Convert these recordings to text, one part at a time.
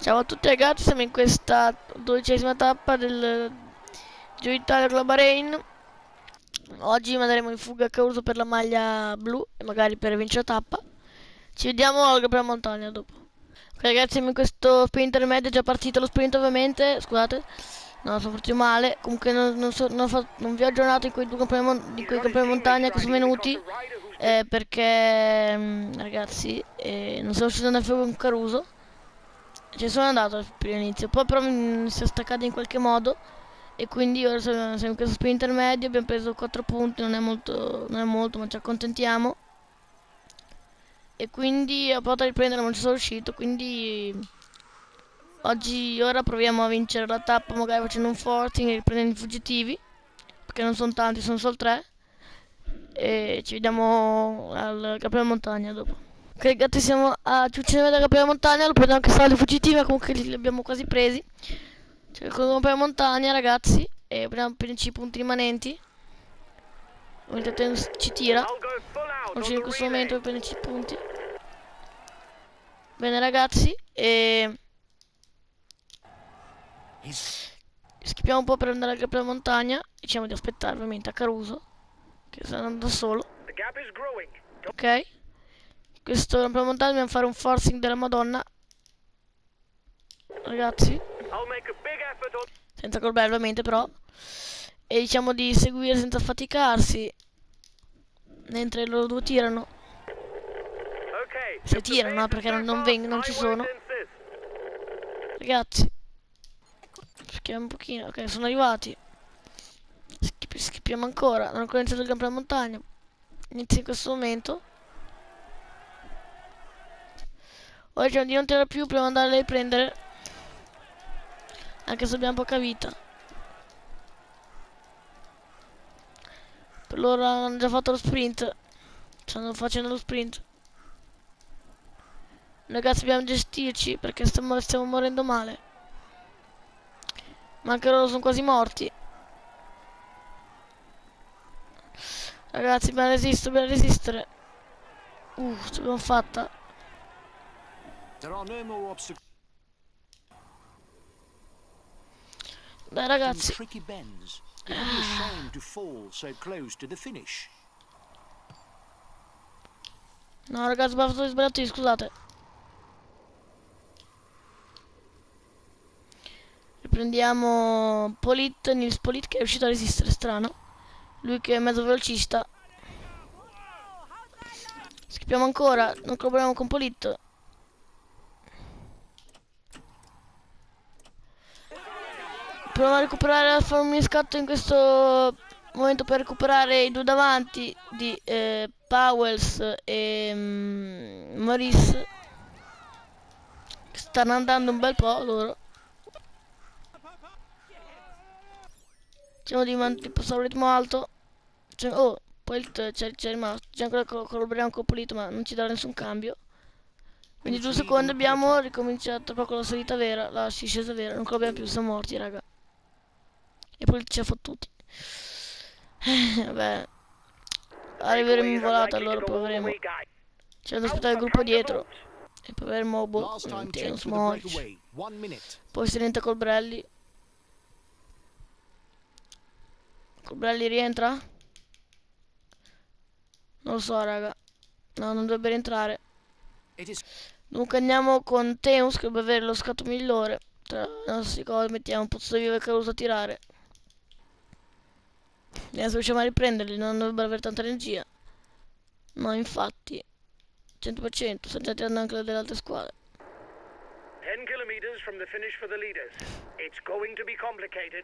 Ciao a tutti ragazzi, siamo in questa 12ª tappa del Giro d'Italia con la Bahrain. Oggi manderemo in fuga Caruso per la maglia blu e magari per vincere la tappa. Ci vediamo alla Prima Montagna dopo. Ok ragazzi, siamo in questo sprint intermedio, è già partito lo sprint ovviamente, scusate. No, sono partito male, comunque non vi ho aggiornato di quei campionati montagna che sono venuti perché ragazzi non sono riuscito ad andare a fuga con Caruso. Ci sono andato per l'inizio, poi però mi si è staccato in qualche modo e quindi ora siamo in questo sprint intermedio, abbiamo preso 4 punti, non è molto, ma ci accontentiamo. E quindi ho provato a riprendere, ma non ci sono riuscito, quindi ora proviamo a vincere la tappa, magari facendo un forcing e riprendendo i fuggitivi, perché non sono tanti, sono solo 3. E ci vediamo al Capo della Montagna dopo. Ok ragazzi, ci uccidiamo dalla Capo della Montagna, lo prendiamo anche stato fuggitivi, ma comunque li abbiamo quasi presi. Cioè con la Capo della Montagna ragazzi, e prendiamo per i punti rimanenti. Ovviamente ci tira, non c'è in questo momento per prenderci i punti. Bene ragazzi, e schippiamo un po' per andare alla Capo della Montagna. Diciamo di aspettare ovviamente a Caruso, che sta andando da solo. Ok, questo è una montagna, dobbiamo fare un forcing della Madonna ragazzi, senza colbello ovviamente però, e diciamo di seguire senza affaticarsi mentre loro due tirano, se tirano perché non ci sono ragazzi. Schippiamo un pochino, ok, sono arrivati, schippiamo ancora, non ho ancora iniziato il campo della montagna, inizia in questo momento. Ora diciamo di non tirare più prima di andare a riprendere, anche se abbiamo poca vita. Per loro hanno già fatto lo sprint, stanno facendo lo sprint. Ragazzi, dobbiamo gestirci perché stiamo morendo male. Ma anche loro sono quasi morti. Ragazzi, dobbiamo resistere. Ce l'abbiamo fatta. Dai ragazzi. No ragazzi, ho fatto sbagliato, scusate. Riprendiamo Nils Polit che è riuscito a resistere, strano. Lui che è mezzo velocista. Schippiamo ancora, non collaboriamo con Polit. Proviamo a recuperare, a fare un mini scatto in questo momento per recuperare i due davanti di Powells e Maurice, che stanno andando un bel po' loro. Diciamo di passare un ritmo alto. Oh, poi c'è rimasto, c'è ancora collaboriamo con Polito, ma non ci darà nessun cambio. Quindi 2 secondi abbiamo ricominciato proprio con la salita vera, la discesa vera, non collabiamo più, siamo morti raga. E poi ci ha fottuti. Vabbè, arriveremo in volata allora, poi avremo. C'è da aspettare il gruppo dietro. E poi avremo Tenus Morch. Poi si rientra Colbrelli. Colbrelli rientra? Non lo so raga. No, non dovrebbe rientrare. Dunque andiamo con Tenus che dovrebbe avere lo scatto migliore. Tra le nostre cose mettiamo un pozzo vivo e Caruso a tirare. Vediamo se riusciamo a riprenderli, non dovrebbero avere tanta energia. No, infatti, 100%, stanno già tirando anche delle altre squadre. 10 kilometers from the finish for the leaders. It's going to be complicated.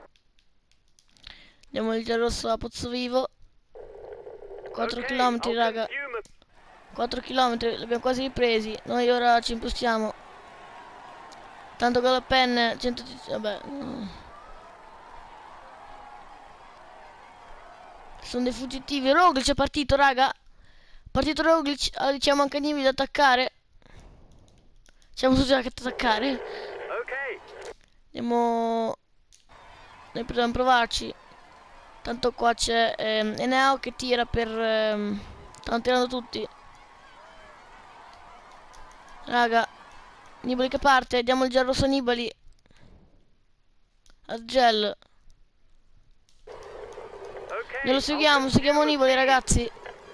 Andiamo il giro rosso a Pozzo Vivo. 4 km raga. 4 km, li abbiamo quasi ripresi. Noi ora ci impostiamo. Tanto con la penna 110, vabbè. Sono dei fuggitivi. Roglic è partito raga. Partito Roglic, diciamo anche a Nimi di attaccare. Siamo su già che attaccare. Andiamo. Noi possiamo provarci. Tanto qua c'è Eneo che tira per. Stanno tirando tutti. Raga. Nibali che parte, diamo il gel rosso a Nibali. A gel. Glielo seguiamo Nibali, ragazzi.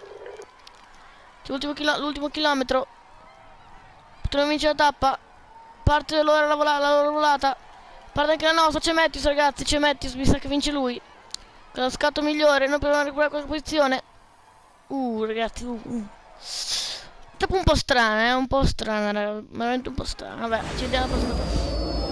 L'ultimo chilometro. Potremmo vincere la tappa. Parte la loro volata. Parte anche la nostra, c'è Matthews, ragazzi, c'è Matthews, mi sa che vince lui. Con lo scatto migliore, noi proviamo a recuperare qualche posizione. Ragazzi, Tappa un po' strana, un po' strana, veramente un po' strana. Vabbè, ci vediamo alla prossima tappa.